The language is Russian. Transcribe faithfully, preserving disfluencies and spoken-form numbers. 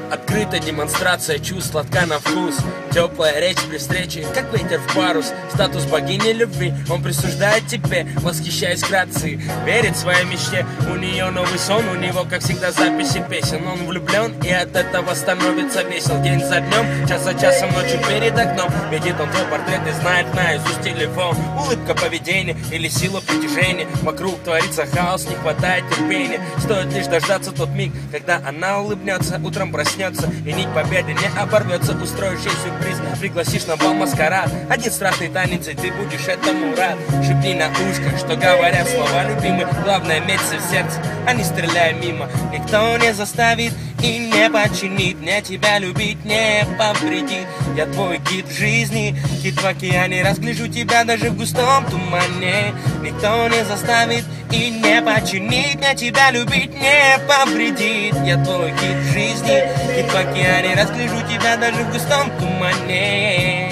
Открытая демонстрация чувств, сладка на вкус. Теплая речь при встрече, как ветер в парус. Статус богини любви он присуждает тебе, восхищаясь грацией. Верит своей мечте, у нее новый сон, у него, как всегда, записи песен. Он влюблен и от этого становится весел. День за днем, час за часом, ночью перед окном. Видит он твой портрет и знает наизусть телефон. Улыбка, поведение или сила притяжения. Вокруг творится хаос, не хватает терпения. Стоит лишь дождаться тот миг, когда она улыбнется, утром проснется и нить победы не оборвется. Устроишь ей сюрприз, пригласишь на бал маскарад. Один страстный танец, и ты будешь этому рад. Шепни на ушко, что говорят слова любимые. Главное, меться в сердце, а не стреляй мимо. Никто не заставит и не подчинит. Мне тебя любить не повредит. Я твой гид в жизни, гид в океане. Разгляжу тебя даже в густом тумане. Никто не заставит и не подчинит. Мне тебя любить не повредит. Я твой гид в жизни, гид в океане. Разгляжу тебя даже в густом тумане.